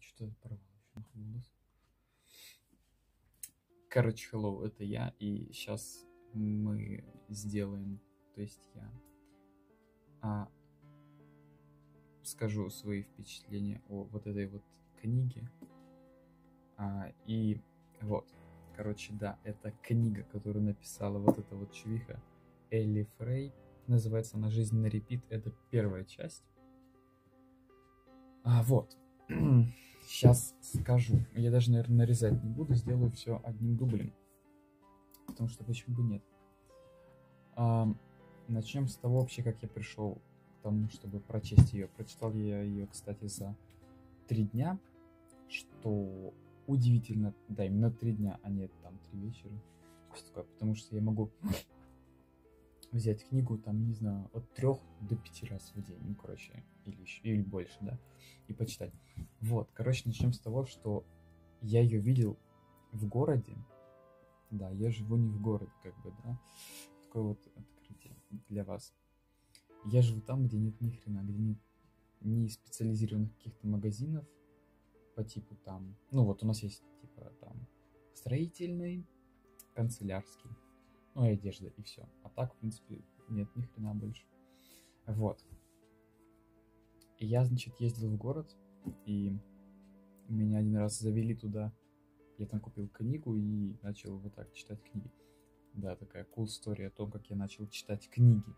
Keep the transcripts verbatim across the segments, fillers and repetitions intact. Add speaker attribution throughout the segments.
Speaker 1: Что-то порвал еще нахуй голос. Короче, hello, это я, и сейчас мы сделаем, то есть я а, скажу свои впечатления о вот этой вот книге. А, и вот, короче, да, это книга, которую написала вот эта вот чувиха Элли Фрей. Называется она «Жизнь на репит». Это первая часть. А, вот. Сейчас скажу. Я даже, наверное, нарезать не буду. Сделаю все одним дублем. Потому что почему бы нет. А, начнем с того вообще, как я пришел к тому, чтобы прочесть ее. Прочитал я ее, кстати, за три дня. Что удивительно. Да, именно три дня, а не там три вечера. Что такое? Потому что я могу взять книгу, там, не знаю, от трех до пяти раз в день, ну, короче, или, еще, или больше, да, и почитать. Вот, короче, начнем с того, что я ее видел в городе, да, я живу не в городе, как бы, да, такое вот открытие для вас. Я живу там, где нет ни хрена, где нет ни специализированных каких-то магазинов по типу там, ну, вот у нас есть, типа, там, строительный, канцелярский, ну и одежда, и все. А так, в принципе, нет ни хрена больше. Вот. И я, значит, ездил в город, и меня один раз завели туда. Я там купил книгу и начал вот так читать книги. Да, такая cool story о том, как я начал читать книги.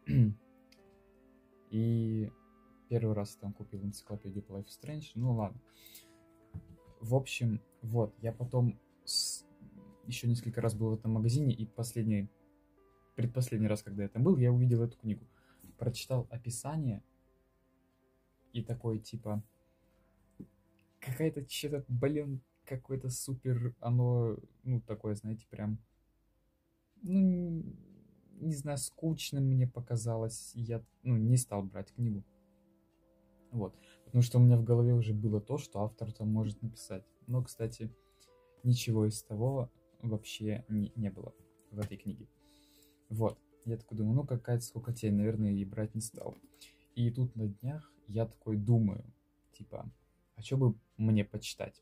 Speaker 1: И первый раз там купил энциклопедию по Life is Strange. Ну ладно. В общем, вот, я потом с... еще несколько раз был в этом магазине, и последний, предпоследний раз, когда я там был, я увидел эту книгу. Прочитал описание, и такой, типа, какая-то что-то, блин, какой-то супер, оно, ну, такое, знаете, прям, ну, не знаю, скучным мне показалось. Я, ну, не стал брать книгу. Вот. Потому что у меня в голове уже было то, что автор там может написать. Но, кстати, ничего из того вообще не, не было в этой книге. Вот. Я такой думаю, ну какая-то скукотень, наверное, и брать не стал. И тут на днях я такой думаю, типа, а что бы мне почитать?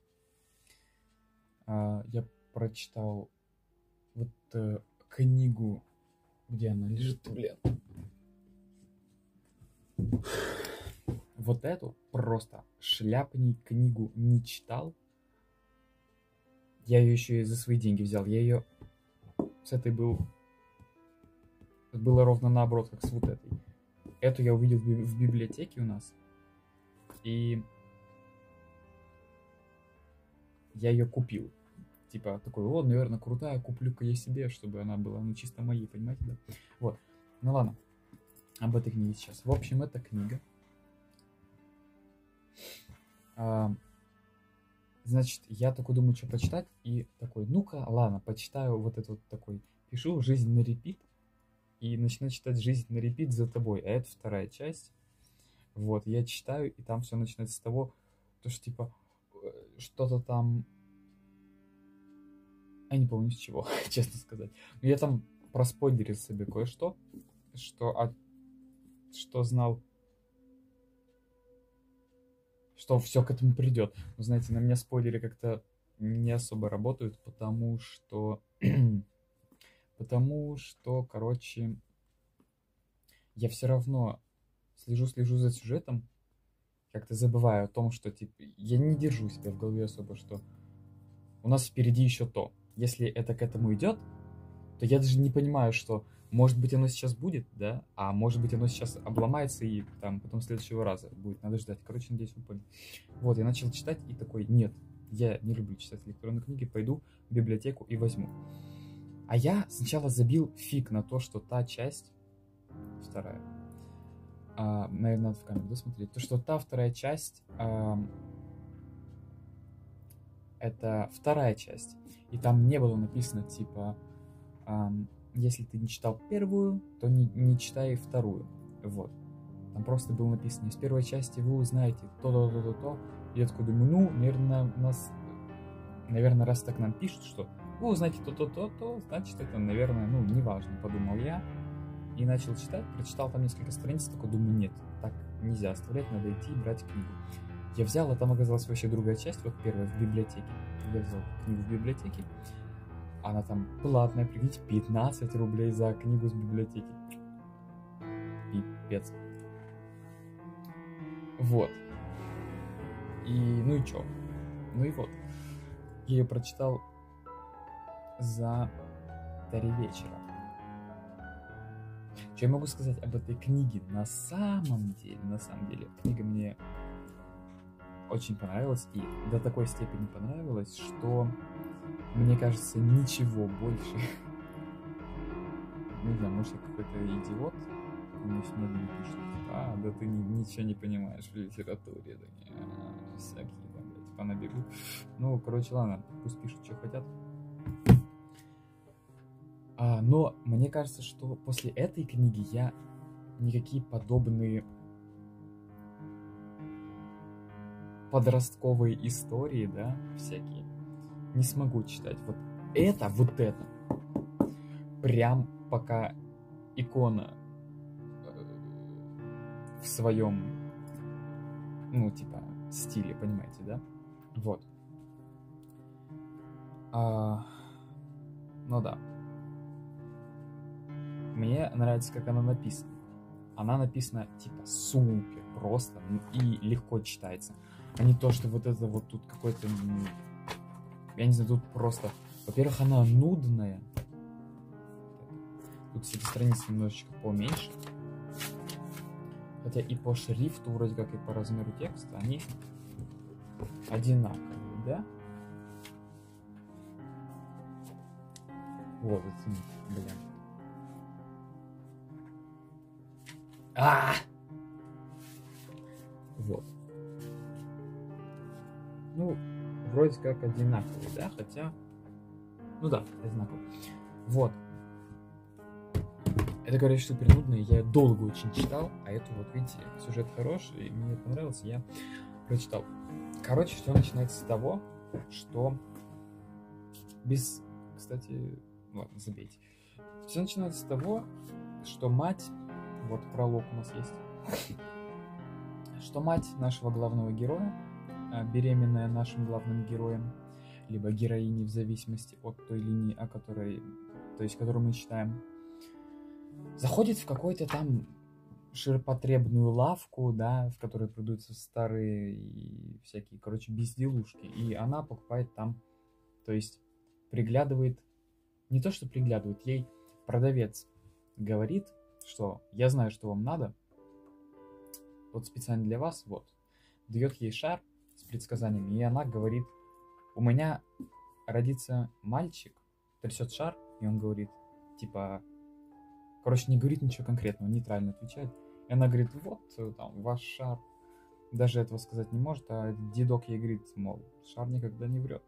Speaker 1: А, я прочитал вот э, книгу, где она лежит, блин. Вот эту просто шляпней книгу не читал. Я ее еще и за свои деньги взял. Я ее с этой был... Было ровно наоборот, как с вот этой. Эту я увидел в библиотеке у нас. И я ее купил. Типа такой, о, наверное, крутая, куплю-ка я себе, чтобы она была, ну, чисто моей, понимаете, да? Вот. Ну ладно. Об этой книге сейчас. В общем, эта книга. А, значит, я такой думаю, что почитать. И такой, ну-ка, ладно, почитаю вот этот вот такой. Пишу «Жизнь на репит». И начинаю читать «Жизнь на репит за тобой». А это вторая часть. Вот, я читаю, и там все начинается с того, то, что, типа, что-то там... Я не помню с чего, честно сказать. Но я там проспойлерил себе кое-что, что, от... что знал, что все к этому придет. Но, знаете, на меня спойлеры как-то не особо работают, потому что... Потому что, короче, я все равно слежу-слежу за сюжетом, как-то забываю о том, что, типа, я не держу себя в голове особо, что у нас впереди еще то. Если это к этому идет, то я даже не понимаю, что, может быть, оно сейчас будет, да, а может быть, оно сейчас обломается и там потом следующего раза будет, надо ждать. Короче, надеюсь, вы поняли. Вот, я начал читать и такой, нет, я не люблю читать электронные книги, пойду в библиотеку и возьму. А я сначала забил фиг на то, что та часть, вторая, а, наверное, надо в камеру досмотреть, то, что та вторая часть, а, это вторая часть, и там не было написано, типа, а, если ты не читал первую, то не, не читай вторую, вот. Там просто было написано, из первой части вы узнаете то-то-то-то-то, я такой думаю, ну, наверное, нас, наверное, раз так нам пишут, что вы узнаете то-то-то-то, значит, это, наверное, ну, неважно, подумал я. И начал читать, прочитал там несколько страниц, такой думаю, нет, так нельзя оставлять, надо идти и брать книгу. Я взял, а там оказалась вообще другая часть, вот первая в библиотеке. Я взял книгу в библиотеке, она там платная, прикиньте, пятнадцать рублей за книгу с библиотеки. Пипец. Вот. И, ну и чё? Ну и вот. Я ее прочитал за три вечера. Что я могу сказать об этой книге? На самом деле, на самом деле, книга мне очень понравилась. И до такой степени понравилась, что, мне кажется, ничего больше. Не знаю, может, я какой-то идиот. Мне многие пишут, типа, а, да ты ничего не понимаешь в литературе. Да, а, всякие там, типа, набегут. Ну, короче, ладно, пусть пишут, что хотят. А, но мне кажется, что после этой книги я никакие подобные подростковые истории, да, всякие, не смогу читать. Вот это, вот это, прям пока икона в своем, ну, типа, стиле, понимаете, да? Вот. А, ну да. Мне нравится, как она написана. Она написана, типа, супер просто и легко читается. А не то, что вот это вот тут какой-то... Я не знаю, тут просто... Во-первых, она нудная. Тут, кстати, страницы немножечко поменьше. Хотя и по шрифту, вроде как и по размеру текста, они одинаковые, да? Вот, это, блин. А! Вот. Ну, вроде как одинаковые, да? Хотя... Ну да, одинаковые. Вот. Это, говорит, супер нудно, я долго очень читал, а эту вот, видите, сюжет хороший, и мне понравился, я прочитал. Короче, все начинается с того, что без... Кстати, ладно, забейте. Все начинается с того, что мать... Вот пролог у нас есть. Что мать нашего главного героя, беременная нашим главным героем, либо героиней в зависимости от той линии, о которой, то есть, которую мы читаем, заходит в какую-то там ширпотребную лавку, да, в которой продаются старые и всякие, короче, безделушки. И она покупает там, то есть приглядывает, не то что приглядывает, ей продавец говорит, что я знаю, что вам надо, вот специально для вас, вот, дает ей шар с предсказаниями, и она говорит, у меня родится мальчик, трясет шар, и он говорит, типа, короче, не говорит ничего конкретного, нейтрально отвечает, и она говорит, вот, там, ваш шар, даже этого сказать не может, а дедок ей говорит, мол, шар никогда не врет.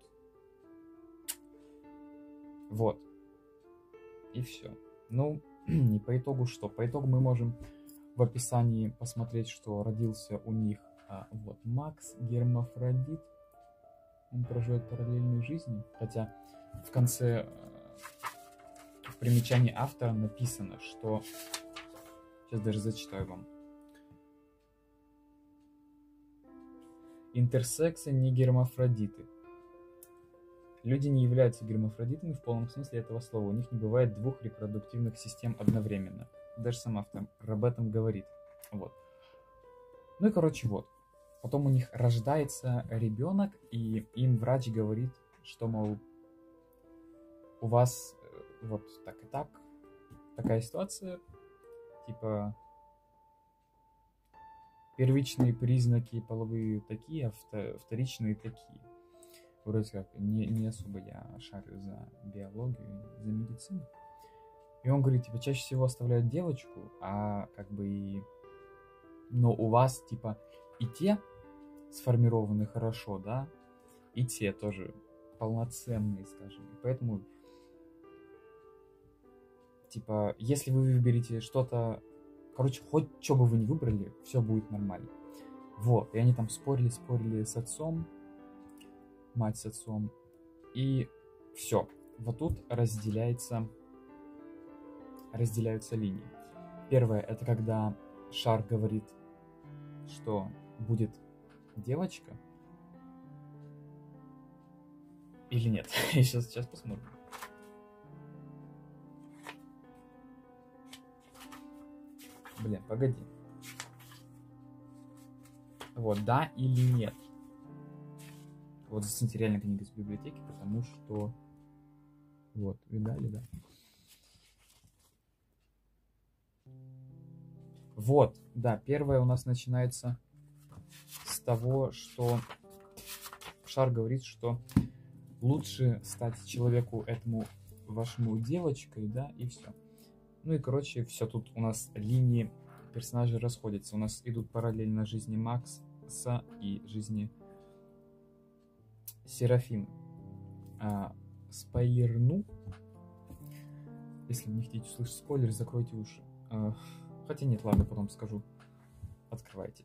Speaker 1: Вот. И все. Ну, и по итогу что? По итогу мы можем в описании посмотреть, что родился у них а, вот Макс, гермафродит. Он проживет параллельную жизнь. Хотя в конце, в примечании автора написано, что... Сейчас даже зачитаю вам. Интерсексы не гермафродиты. Люди не являются гермафродитами в полном смысле этого слова. У них не бывает двух репродуктивных систем одновременно. Даже сам автор об этом говорит. Вот. Ну и короче вот. Потом у них рождается ребенок, и им врач говорит, что, мол, у вас вот так и так, такая ситуация, типа первичные признаки половые такие, а вторичные такие. Вроде как не, не особо я шарю за биологию, за медицину. И он говорит, типа, чаще всего оставляют девочку, а как бы и... Но у вас, типа, и те сформированы хорошо, да, и те тоже полноценные, скажем. И поэтому, типа, если вы выберете что-то... Короче, хоть что бы вы ни выбрали, все будет нормально. Вот, и они там спорили, спорили с отцом, мать с отцом, и все. Вот тут разделяется, разделяются линии. Первое, это когда Шар говорит, что будет девочка. Или нет? сейчас, сейчас посмотрим. Блин, погоди. Вот, да или нет? Вот, зацените, реально книга из библиотеки, потому что... Вот, видали, да? Вот, да, первое у нас начинается с того, что Шар говорит, что лучше стать человеку этому вашему девочкой, да, и все. Ну и, короче, все, тут у нас линии персонажей расходятся. У нас идут параллельно жизни Макса и жизни Серафимы. А, спойлерну. Если не хотите услышать спойлер, закройте уши. А, хотя нет, ладно, потом скажу. Открывайте.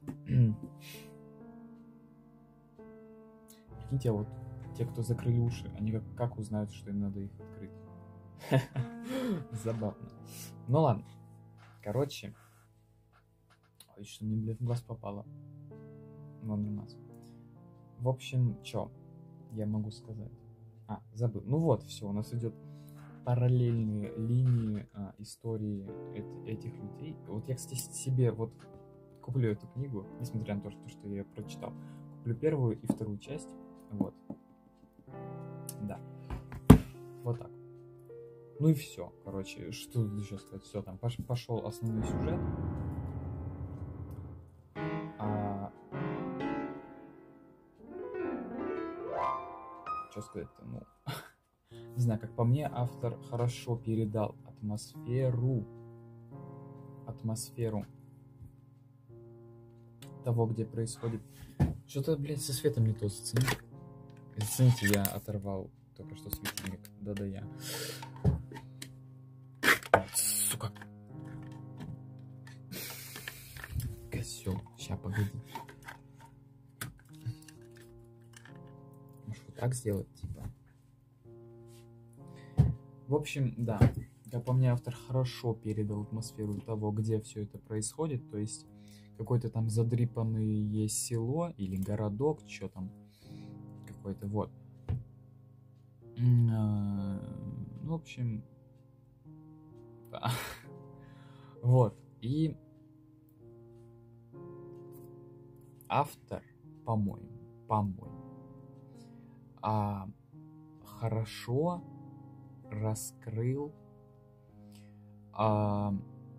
Speaker 1: Прикиньте, а вот те, кто закрыли уши, они как, как узнают, что им надо их открыть? Забавно. Ну ладно. Короче. Ой, что мне, блядь, в глаз попало. Вон у нас. В общем, чё я могу сказать? А, забыл. Ну вот, все, у нас идет параллельные линии а, истории эт- этих людей. Вот я, кстати, себе вот куплю эту книгу, несмотря на то, что, что я ее прочитал. Куплю первую и вторую часть. Вот. Да. Вот так. Ну и все, короче, что тут еще сказать? Все, там пош- пошел основной сюжет. А... Что сказать-то? Ну, не знаю, как по мне, автор хорошо передал атмосферу, атмосферу того, где происходит. Что-то, блядь, со светом не то, зацените. Зацените, я оторвал только что светильник. Да-да, я. Сука. Козёл. Ща, погоди. Может, вот так сделать, типа. В общем, да. Как по мне, автор хорошо передал атмосферу того, где все это происходит. То есть, какое-то там задрипанное село или городок, что там. Какой-то, вот. Ну, в общем, да. Вот. И автор, по-моему, по-моему, а, хорошо раскрыл а,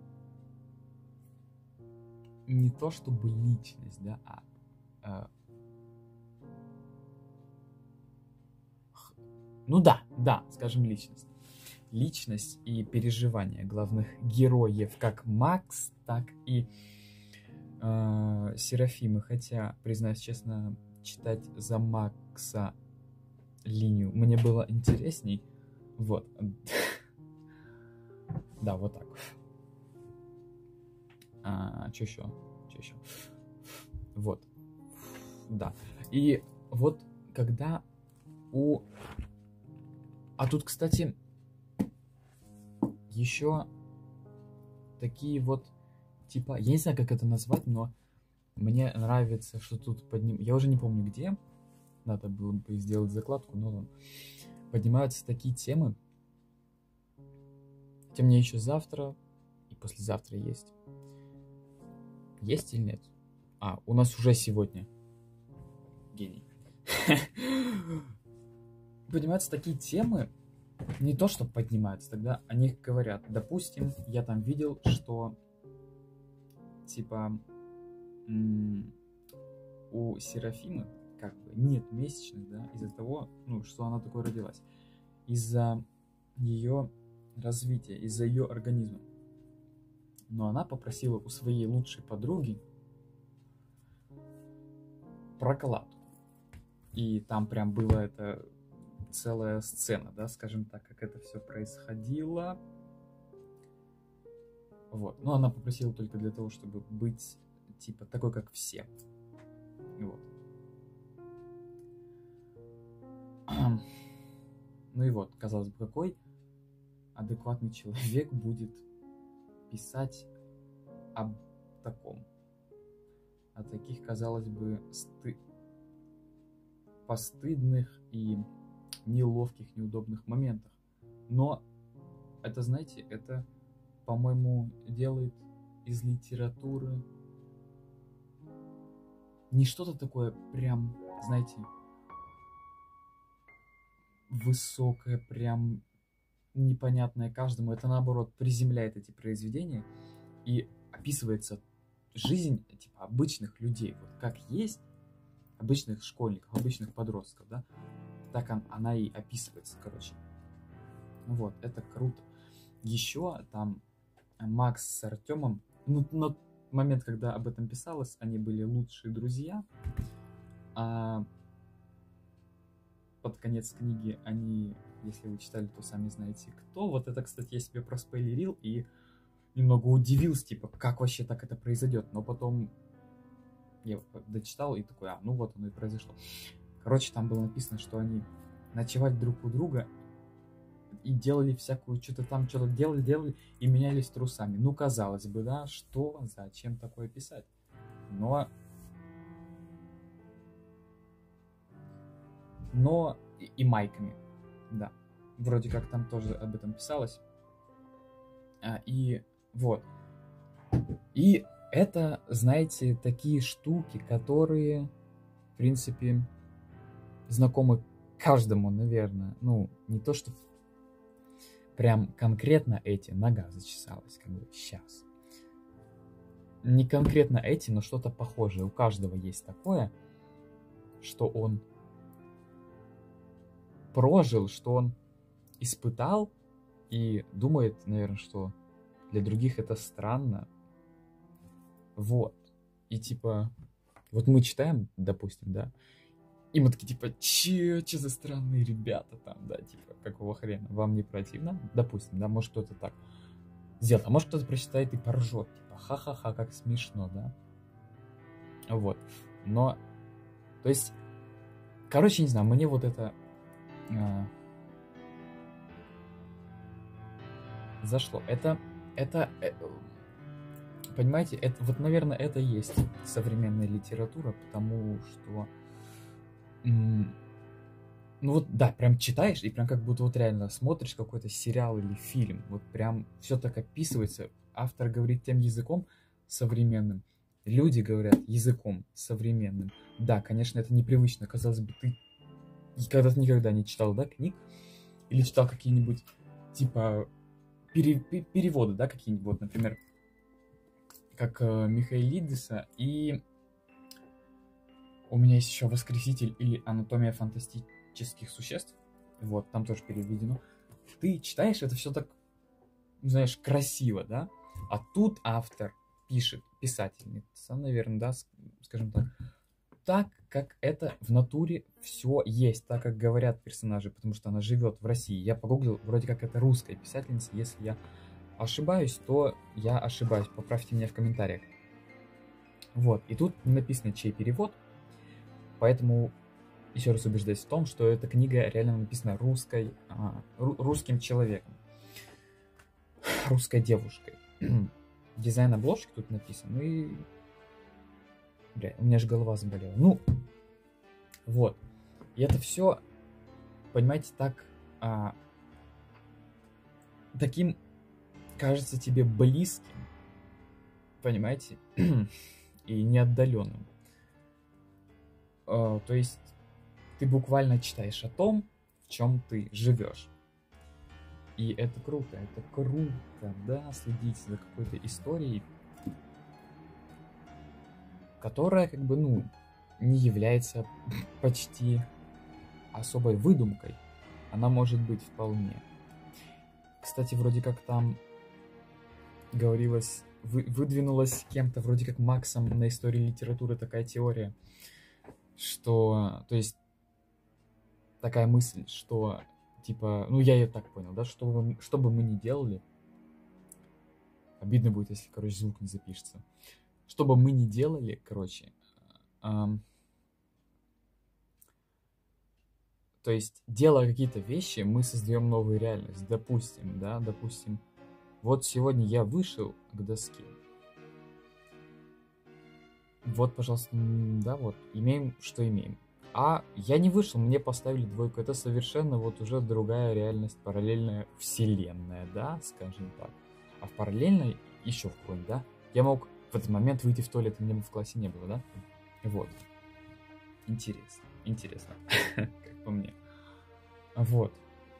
Speaker 1: не то чтобы личность, да, а, а х- ну да, да, скажем личность. Личность и переживания главных героев, как Макс, так и э, Серафимы. Хотя, признаюсь честно, читать за Макса линию мне было интересней. Вот. Да, вот так. А, что еще? Что еще? Вот. Да. И вот когда у... А тут, кстати, еще такие вот, типа, я не знаю, как это назвать, но мне нравится, что тут подним... Я уже не помню где, надо было бы сделать закладку, но ладно. Поднимаются такие темы. Хотя мне еще завтра и послезавтра есть. Есть или нет? А, у нас уже сегодня. Гений. Поднимаются такие темы, не то, что поднимаются, тогда о них говорят. Допустим, я там видел, что типа м- у Серафимы как бы нет месячных, да, из-за того, ну, что она такой родилась. Из-за ее развития, из-за ее организма. Но она попросила у своей лучшей подруги прокладку. И там прям была это целая сцена, да, скажем так, как это все происходило. Вот. Но она попросила только для того, чтобы быть, типа, такой, как все. Вот. Ну и вот, казалось бы, какой адекватный человек будет писать об таком. о таких, казалось бы, сты... постыдных и неловких, неудобных моментах. Но это, знаете, это, по-моему, делает из литературы не что-то такое прям, знаете, высокое, прям непонятное каждому. Это, наоборот, приземляет эти произведения и описывается жизнь, типа, обычных людей. Вот как есть, обычных школьников, обычных подростков, да, так он, она и описывается, короче. Вот, это круто. Еще там Макс с Артемом, ну, на момент, когда об этом писалось, они были лучшие друзья, а под конец книги они, если вы читали, то сами знаете кто. Вот это, кстати, я себе проспойлерил и немного удивился, типа, как вообще так это произойдет. Но потом я дочитал и такой, а, ну вот оно и произошло. Короче, там было написано, что они ночевали друг у друга и делали всякую, что-то там, что-то делали, делали и менялись трусами. Ну, казалось бы, да, что, зачем такое писать? Но... Но и, и майками, да. Вроде как там тоже об этом писалось. А, и вот. И это, знаете, такие штуки, которые, в принципе, знакомы каждому, наверное. Ну, не то, что прям конкретно эти, нога зачесалась, как бы сейчас. Не конкретно эти, но что-то похожее. У каждого есть такое, что он прожил, что он испытал и думает, наверное, что для других это странно. Вот. И типа, вот мы читаем, допустим, да, и мы такие, типа, че, че за странные ребята там, да, типа, какого хрена, вам не противно? Допустим, да, может кто-то так сделает, а может кто-то прочитает и поржет, типа, ха-ха-ха, как смешно, да. Вот. Но, то есть, короче, не знаю, мне вот это а, зашло. Это, это, это, понимаете, это, вот, наверное, это и есть современная литература, потому что, м- ну вот, да, прям читаешь и прям как будто вот реально смотришь какой-то сериал или фильм, вот прям все так описывается, автор говорит тем языком современным, люди говорят языком современным. Да, конечно, это непривычно, казалось бы, ты когда-то никогда не читал, да, книг, или читал какие-нибудь, типа, пере- пе- переводы, да, какие-нибудь, вот, например, как э, Михаилидиса, и у меня есть еще «Воскреситель» или «Анатомия фантастических существ», вот, там тоже переведено. Ты читаешь, это все так, знаешь, красиво, да, а тут автор пишет, писательница, наверное, да, скажем так, так, как это в натуре все есть, так, как говорят персонажи, потому что она живет в России. Я погуглил, вроде как это русская писательница. Если я ошибаюсь, то я ошибаюсь. Поправьте меня в комментариях. Вот, и тут не написано, чей перевод, поэтому еще раз убеждаюсь в том, что эта книга реально написана русской, а, ру- русским человеком, русской девушкой. Дизайн обложки тут написан, и... Бля, у меня же голова заболела. Ну, вот. И это все, понимаете, так... А, таким кажется тебе близким, понимаете, и неотдаленным. А, то есть ты буквально читаешь о том, в чем ты живешь. И это круто, это круто, да, следить за какой-то историей, которая, как бы, ну, не является почти особой выдумкой. Она может быть вполне. Кстати, вроде как там говорилось, вы, выдвинулась кем-то, вроде как Максом на истории литературы такая теория, что, то есть, такая мысль, что, типа, ну я ее так понял, да, что бы, что бы мы ни делали, обидно будет, если, короче, звук не запишется, что бы мы ни делали, короче, эм, то есть, делая какие-то вещи, мы создаем новую реальность, допустим, да, допустим, вот сегодня я вышел к доске, Вот, пожалуйста, да, вот, имеем, что имеем. А я не вышел, мне поставили двойку. Это совершенно вот уже другая реальность, параллельная вселенная, да, скажем так. А в параллельной еще в какой-нибудь, да, я мог в этот момент выйти в туалет, и меня бы в классе не было, да? Вот. Интересно, интересно, как по мне. Вот.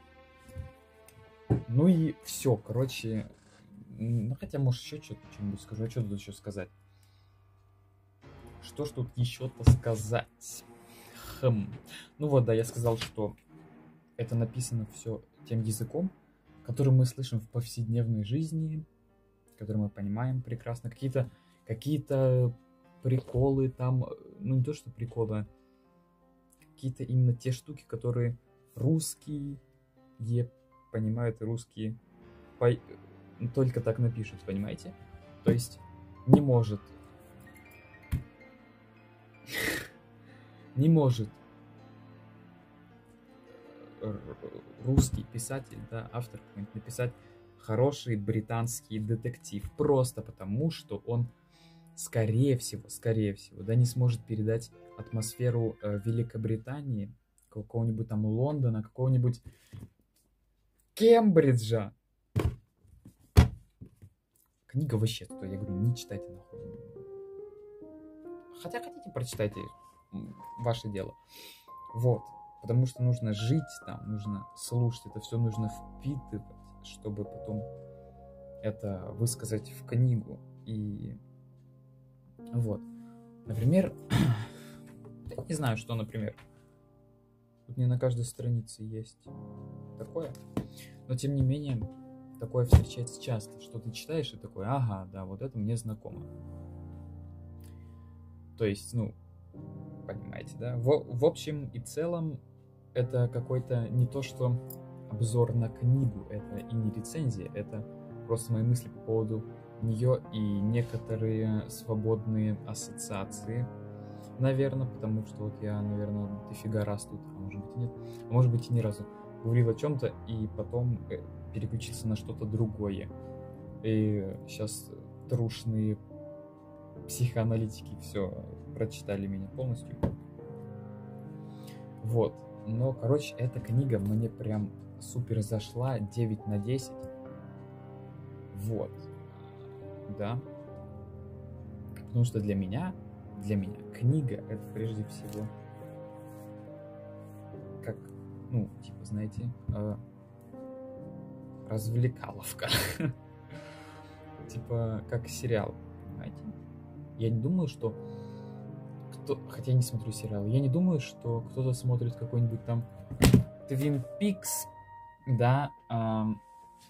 Speaker 1: Ну и все, короче, ну хотя, может, еще что-нибудь скажу, а что тут еще сказать? Что ж тут еще-то сказать? Хм. Ну вот, да, я сказал, что это написано все тем языком, который мы слышим в повседневной жизни, который мы понимаем прекрасно. Какие-то какие-то приколы там, ну не то, что приколы, какие-то именно те штуки, которые русские понимают, и русские по... только так напишут, понимаете? То есть не может не может русский писатель, да, автор какой-нибудь написать хороший британский детектив, просто потому, что он, скорее всего, скорее всего, да, не сможет передать атмосферу э, Великобритании, какого-нибудь там Лондона, какого-нибудь Кембриджа. Книга вообще, то я говорю, не читайте нахуй. Хотя хотите, прочитайте, ваше дело. Вот. Потому что нужно жить там, нужно слушать, это все нужно впитывать, чтобы потом это высказать в книгу. И вот. Например, я не знаю, что, например. Тут не на каждой странице есть такое. Но тем не менее, такое встречается часто, что ты читаешь и такой, ага, да, вот это мне знакомо. То есть, ну, понимаете, да? В, в общем и целом, это какой-то не то, что обзор на книгу, это и не рецензия, это просто мои мысли по поводу нее и некоторые свободные ассоциации, наверное, потому что вот я, наверное, дофига раз тут, а может быть и нет, а может быть и ни разу говорил о чем-то и потом переключился на что-то другое. И сейчас трушные психоаналитики все прочитали меня полностью. Вот. Но, короче, эта книга мне прям супер зашла, девять на десять. Вот. Да. Потому что для меня, для меня книга — это прежде всего как, ну, типа, знаете, э, развлекаловка. Типа, как сериал, понимаете? Я не думаю, что кто... Хотя я не смотрю сериалы. Я не думаю, что кто-то смотрит какой-нибудь там Twin Peaks, да, эм...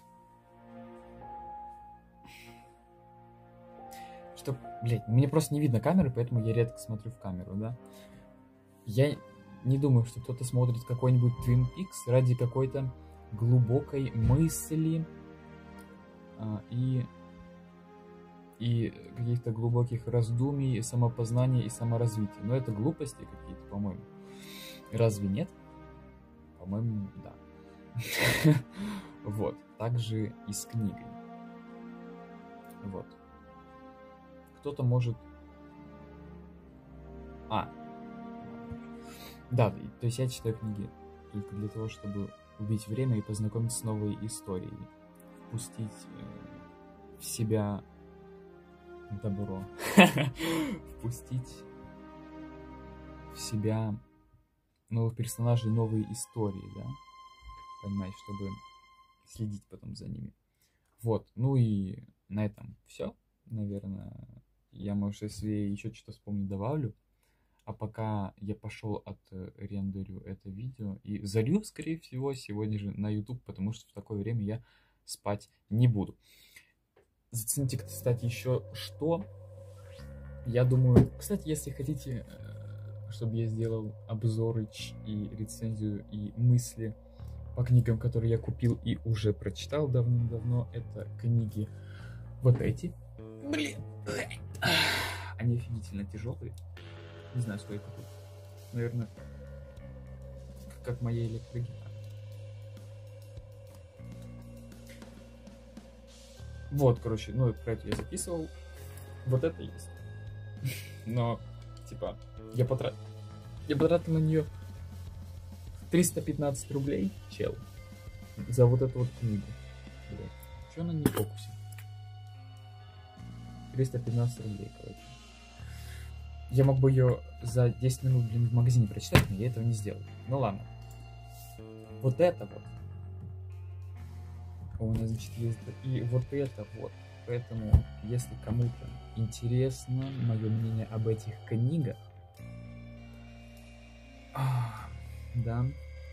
Speaker 1: что, блядь, мне просто не видно камеры, поэтому я редко смотрю в камеру, да. Я не думаю, что кто-то смотрит какой-нибудь Twin Peaks ради какой-то глубокой мысли э, и... и каких-то глубоких раздумий, самопознания и саморазвития. Но это глупости какие-то, по-моему. Разве нет? По-моему, да. Вот. Также и с книгой. Вот. Кто-то может... А. Да, то есть я читаю книги только для того, чтобы убить время и познакомиться с новой историей. Впустить в себя... добро. Впустить в себя новых персонажей, новые истории, да? Понимаете, чтобы следить потом за ними. Вот. Ну и на этом все. Наверное, я, может, если еще что-то вспомню, добавлю. А пока я пошел от рендерю это видео и залью, скорее всего, сегодня же на YouTube, потому что в такое время я спать не буду. Зацените, кстати, еще что. Я думаю, кстати, если хотите, чтобы я сделал обзоры и рецензию и мысли по книгам, которые я купил и уже прочитал давным-давно, это книги вот эти. Блин, они офигительно тяжелые. Не знаю, сколько тут. Наверное, как моя электрогитара. Вот, короче, ну, про это я записывал. Вот это есть. Но, типа, я потратил, я потратил на нее триста пятнадцать рублей, чел, за вот эту вот книгу. Блядь, чё она не в фокусе? триста пятнадцать рублей, короче. Я мог бы ее за десять минут, блин, в магазине прочитать, но я этого не сделал. Ну ладно. Вот это вот. У нас, значит, есть... И вот это вот. Поэтому, если кому-то интересно мое мнение об этих книгах, да,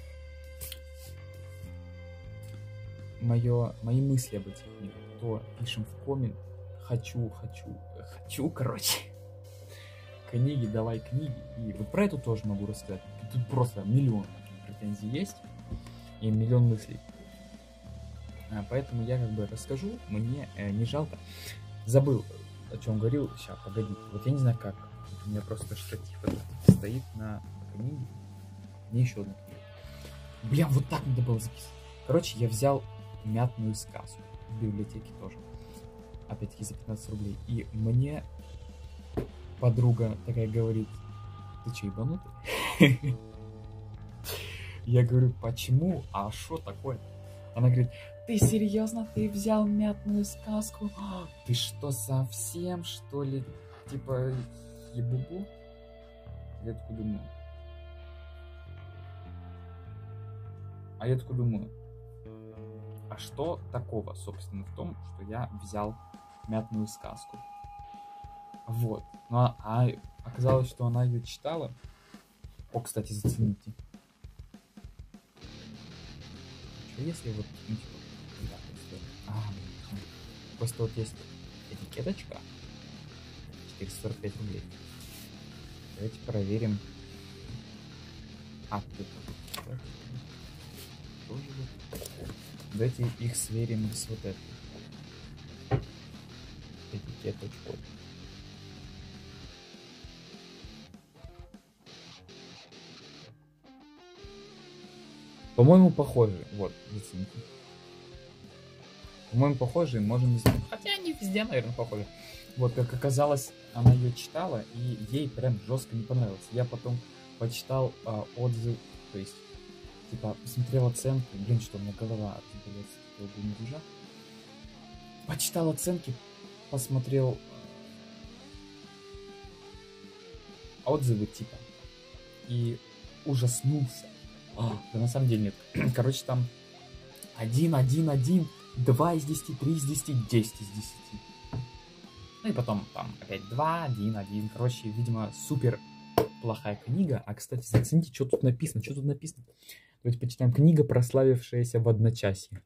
Speaker 1: Моё, мои мысли об этих книгах, то пишем в коммент. Хочу, хочу, хочу, короче. Книги, давай книги. И вот про эту тоже могу рассказать. Тут просто миллион претензий есть. И миллион мыслей. А, поэтому я как бы расскажу. Мне э, не жалко. Забыл, о чем говорил. Сейчас, погоди. Вот я не знаю как. У меня просто штатив этот стоит на книге. Мне еще одна книга. Бля, вот так надо было записать. Короче, я взял мятную сказку. В библиотеке тоже. Опять-таки за пятнадцать рублей. И мне подруга такая говорит: ты че, ебанутый? Я говорю: почему? А что такое? Она говорит: ты серьезно? Ты взял мятную сказку? Ты что, совсем, что ли? Типа, ебубу? Я такой думаю. А я такой думаю, а что такого, собственно, в том, что я взял мятную сказку? Вот. Ну, а, а оказалось, что она ее читала. О, кстати, зацените. Что если вот, ну, типа, да, если... А, блин, просто вот есть этикеточка. четыреста сорок пять рублей. Давайте проверим. А, тут тоже вот. Давайте их сверим с вот этой этикеточкой. По-моему, похожи. Вот, зацените. По-моему, похожи, можем не знать. Хотя они везде, наверное, похожи. Вот, как оказалось, она ее читала, и ей прям жестко не понравилось. Я потом почитал а, отзыв, то есть, типа, посмотрел оценки. Блин, что у меня голова отбилась с этого гумдужа. Почитал оценки, посмотрел отзывы, типа, и ужаснулся. А, да на самом деле нет. Короче, там один, один, один, два из десяти, три из десяти, десять из десяти. Ну и потом там опять два, один, один. Короче, видимо, супер плохая книга. А, кстати, зацените, что тут написано. Что тут написано? Давайте почитаем. Книга, прославившаяся в одночасье.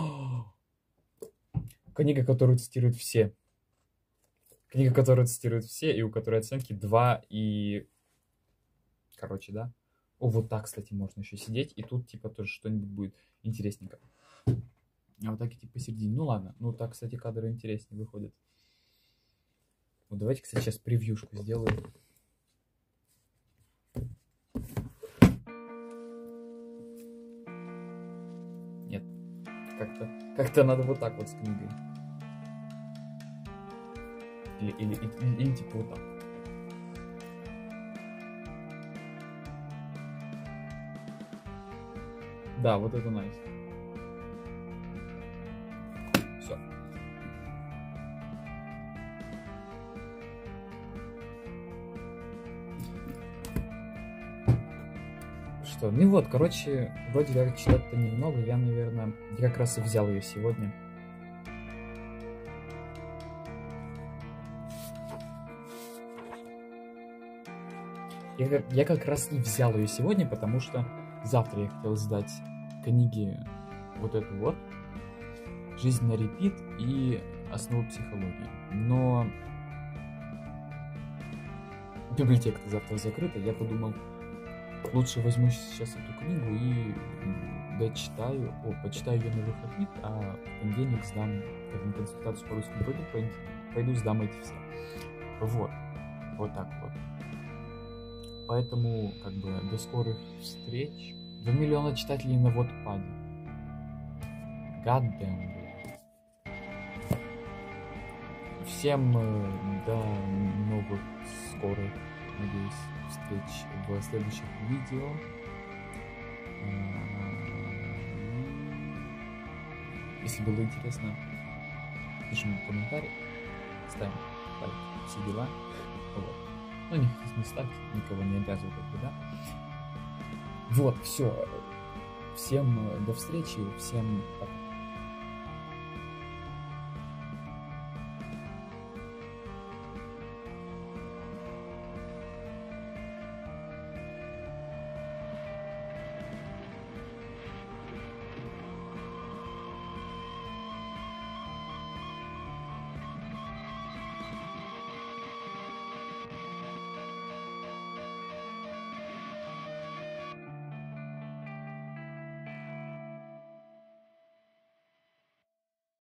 Speaker 1: Книга, которую цитируют все. Книга, которую цитируют все, и у которой оценки два и... Короче, да. О, вот так, кстати, можно еще сидеть, и тут, типа, тоже что-нибудь будет интересненько. А вот так, типа, посередине. Ну, ладно. Ну, так, кстати, кадры интереснее выходят. Вот давайте, кстати, сейчас превьюшку сделаю. Нет. Как-то как-то надо вот так вот с книгой. Или, или, или, или типа вот так. Да, вот это найс. Все. Что? Ну вот, короче, вроде как читать-то немного. Я, наверное, я как раз и взял ее сегодня. Я, я как раз и взял ее сегодня, потому что завтра я хотел сдать книги вот эту вот «Жизнь на репит» и «Основы психологии». Но библиотека завтра закрыта. Я подумал, лучше возьму сейчас эту книгу и дочитаю, о, почитаю ее на выходных, а в понедельник сдам, как на консультацию по русскому пойду, пойду сдам эти все. Вот. Вот так вот. Поэтому, как бы, до скорых встреч. Два миллиона читателей на Wattpad. God damn, блядь. Всем э, до новых скорых, надеюсь, встреч в следующих видео. Если было интересно, пишем комментарий, ставим лайк, все дела. Вот. Ну, не, не ставьте, никого не обязываю, как бы, да. Вот, все. Всем до встречи, всем пока.